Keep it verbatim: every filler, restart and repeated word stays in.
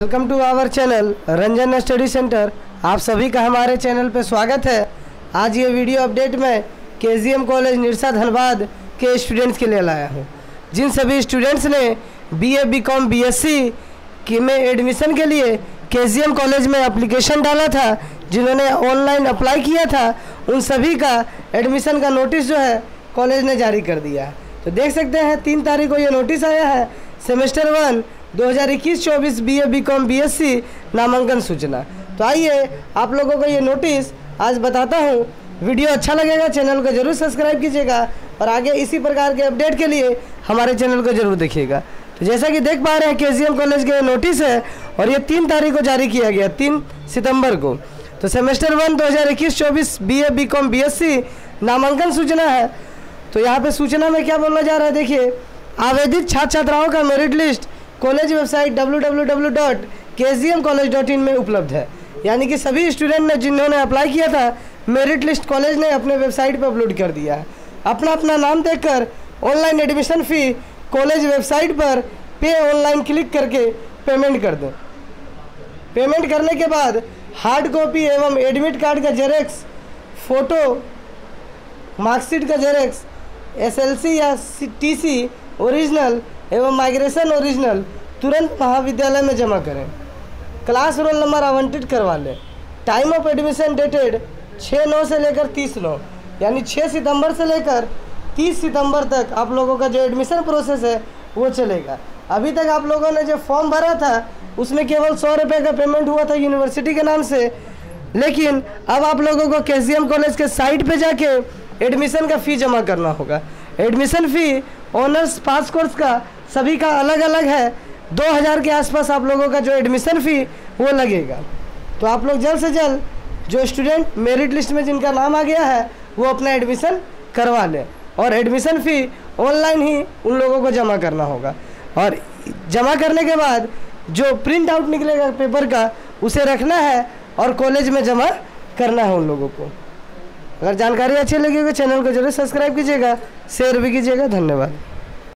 Welcome to our channel Ranjan study centre. आप सभी का हमारे चैनल पर स्वागत है। आज ये वीडियो अपडेट में केजीएम कॉलेज निरसा धनबाद के स्टूडेंट्स के लिए लाया हूँ। जिन सभी स्टूडेंट्स ने बीए बीकॉम बीएससी की में एडमिशन के लिए केजीएम कॉलेज में एप्लीकेशन डाला था, जिन्होंने ऑनलाइन अप्लाई किया था, उन सभी का एडमिशन का नोटिस जो है कॉलेज ने जारी कर दिया है। तो देख सकते हैं तीन तारीख को ये नोटिस आया है। सेमेस्टर वन दो हज़ार इक्कीस चौबीस बीए बीकॉम बीएससी नामांकन सूचना। तो आइए आप लोगों को ये नोटिस आज बताता हूँ। वीडियो अच्छा लगेगा चैनल को जरूर सब्सक्राइब कीजिएगा और आगे इसी प्रकार के अपडेट के लिए हमारे चैनल को जरूर देखिएगा। तो जैसा कि देख पा रहे हैं केजीएम कॉलेज के नोटिस है और ये तीन तारीख को जारी किया गया, तीन सितंबर को। तो सेमेस्टर वन दो हज़ार इक्कीस चौबीस बीए बीकॉम बीएससी नामांकन सूचना है। तो यहाँ पे सूचना में क्या बोलना जा रहा है, देखिए। आवेदित छात्र छात्राओं का merit list college website W W W dot K G M college dot in में उपलब्ध है। यानी कि सभी स्टूडेंट ने जिन्होंने अप्लाई किया था, मेरिट लिस्ट कॉलेज ने अपने वेबसाइट पर अपलोड कर दिया है। अपना अपना नाम देखकर online admission fee college website पर पे ऑनलाइन क्लिक करके पेमेंट कर दें। पेमेंट करने के बाद हार्ड कॉपी एवं एडमिट कार्ड का जेरेक्स, फ़ोटो, मार्कशीट का जेरेक्स, एसएलसी या टीसी ओरिजिनल एवं माइग्रेशन ओरिजिनल तुरंत महाविद्यालय में जमा करें। क्लास रोल नंबर आवंटित करवा लें। टाइम ऑफ एडमिशन डेटेड छः नौ से लेकर तीस नौ, यानी छः सितंबर से लेकर तीस सितंबर तक आप लोगों का जो एडमिशन प्रोसेस है वो चलेगा। अभी तक आप लोगों ने जो फॉर्म भरा था उसमें केवल सौ रुपये का पेमेंट हुआ था यूनिवर्सिटी के नाम से, लेकिन अब आप लोगों को केजीएम कॉलेज के साइट पे जाके एडमिशन का फ़ी जमा करना होगा। Admission fee honours pass course का सभी का अलग अलग है। दो हज़ार के आसपास आप लोगों का जो एडमिशन फ़ी वो लगेगा। तो आप लोग जल्द से जल्द जो स्टूडेंट मेरिट लिस्ट में जिनका नाम आ गया है वो अपना एडमिशन करवा लें और एडमिशन फ़ी ऑनलाइन ही उन लोगों को जमा करना होगा। और जमा करने के बाद जो प्रिंट आउट निकलेगा पेपर का उसे रखना है और कॉलेज में जमा करना है उन लोगों को। अगर जानकारी अच्छी लगी तो चैनल को जरूर सब्सक्राइब कीजिएगा, शेयर भी कीजिएगा। धन्यवाद।